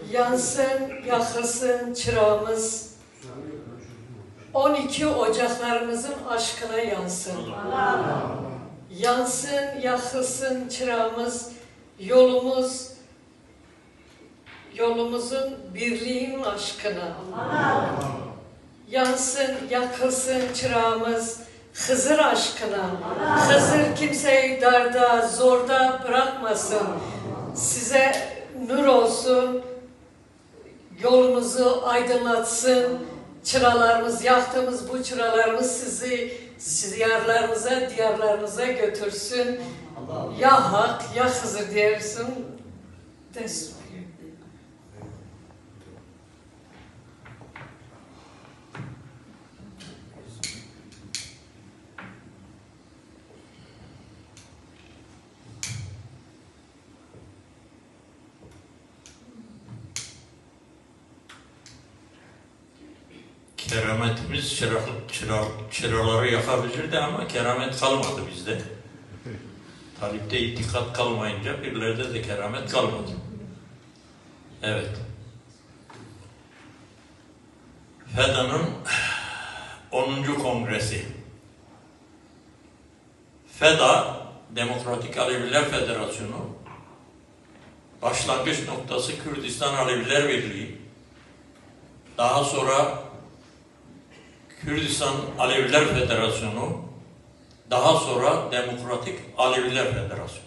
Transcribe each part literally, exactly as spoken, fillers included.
Yansın, yakılsın çırağımız, on iki Ocaklarımızın aşkına yansın. Yansın, yakılsın çırağımız, yolumuz, yolumuzun birliğin aşkına. Yansın, yakılsın çırağımız, Hızır aşkına. Hızır kimseyi darda, zorda bırakmasın. Size nur olsun, yolunuzu aydınlatsın. Çıralarımız, yaktığımız bu çıralarımız sizi diyarlarınıza, diyarlarınıza götürsün. Ya Hak, ya Hızır diyorsun. Destur. Kerametimiz çıra, çıra, çıraları yakabilirdi ama keramet kalmadı bizde. Talipte itikat kalmayınca birilerde de keramet kalmadı. Evet. FEDA'nın onuncu Kongresi. FEDA, Demokratik Aleviler Federasyonu, başlangıç noktası Kürdistan Aleviler Birliği, daha sonra Kürdistan Aleviler Federasyonu, daha sonra Demokratik Aleviler Federasyonu.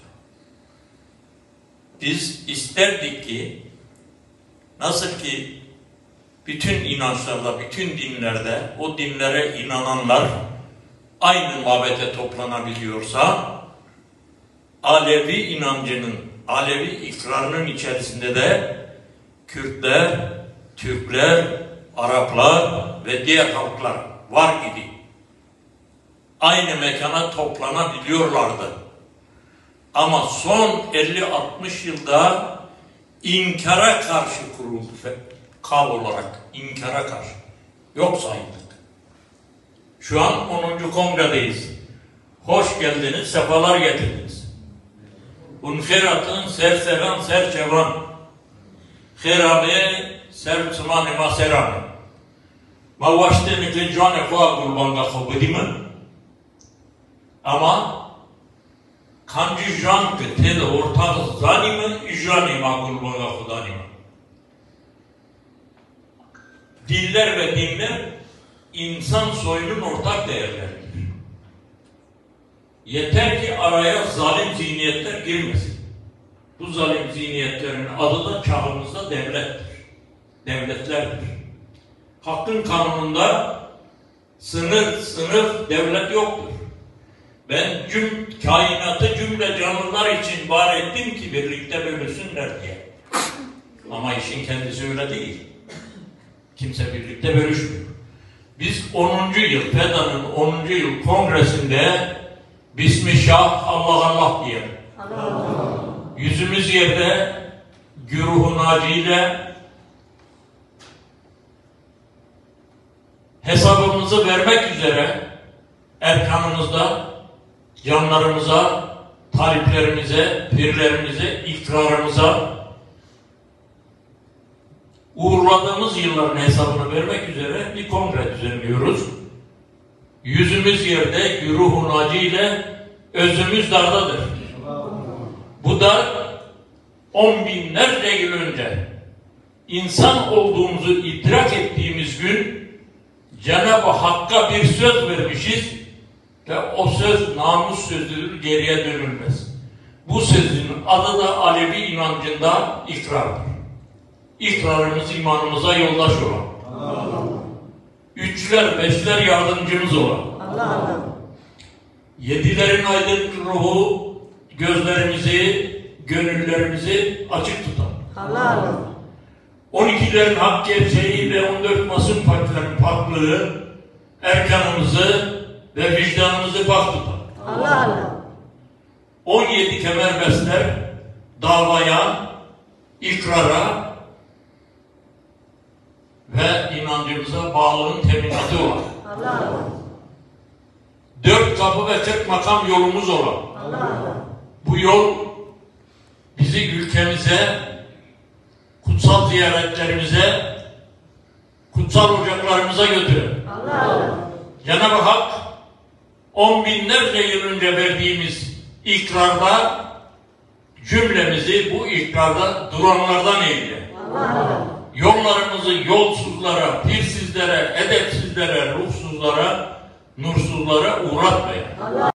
Biz isterdik ki, nasıl ki bütün inançlarda, bütün dinlerde o dinlere inananlar aynı mabede toplanabiliyorsa, Alevi inancının, Alevi ikrarının içerisinde de Kürtler, Türkler, Araplar ve diğer halklar var idi. Aynı mekana toplanabiliyorlardı. Ama son elli altmış yılda inkara karşı kuruldu. Kav olarak inkara karşı. Yok sayıldık. Şu an onuncu Kongre'deyiz. Hoş geldiniz, sefalar getirdiniz. Unferatın serseran serçevan. Kherabe ser tsumane maserane. Ma vaşte mikle cane koa kurbanga khobedime. Ama kancı jan ke tel ortak zanime jane ma kurbanga khudanime. Diller ve dinler insan soyunun ortak değerleridir. Yeter ki araya zalim zihniyetler girmesin. Bu zalim zihniyetlerin adı da çağımızda devlettir. Devletlerdir. Hakkın kanununda sınır, sınıf, devlet yoktur. Ben cüm, kainatı cümle canlılar için var ettim ki birlikte bölüşsünler diye. Ama işin kendisi öyle değil. Kimse birlikte bölüşmüyor. Biz onuncu yıl, FEDA'nın onuncu yıl kongresinde Bismillah, Allah Allah diyelim. Allah. Yüzümüz yerde güruh-u naciyle hesabımızı vermek üzere erkanımızda canlarımıza, taliplerimize, pirlerimize, ikrarımıza uğurladığımız yılların hesabını vermek üzere bir kongre düzenliyoruz. Yüzümüz yerde güruh-u naciyle özümüz dardadır. Bu da on binlerce yıl önce insan olduğumuzu idrak ettiğimiz gün Cenab-ı Hakk'a bir söz vermişiz ve o söz namus sözüdür, geriye dönülmez. Bu sözün adı da Alevi inancında ikrardır. İkrarımız imanımıza yoldaş olan. Allah. Üçler, beşler yardımcımız olan. Allah Allah. Yedilerin aydın ruhu gözlerimizi, gönüllerimizi açık tutan. Allah Allah. On ikilerin hak gerçeği ve on dört masum partilerin paklığı erkanımızı ve vicdanımızı pak tutan. Allah Allah. On yedi kemerbestler davaya, ikrara ve inancımıza bağlılığın teminatı olan. Allah Allah. Dört kapı ve tek makam yolumuz olan. Allah Allah. Bu yol bizi ülkemize kutsal ziyaretlerimize, kutsal ocaklarımıza götürün. Cenab-ı Hak on binlerce yıl önce verdiğimiz ikrarda cümlemizi bu ikrarda duranlardan eyle. Yollarımızı yolsuzlara, pirsizlere, edepsizlere, ruhsuzlara, nursuzlara uğratmayın.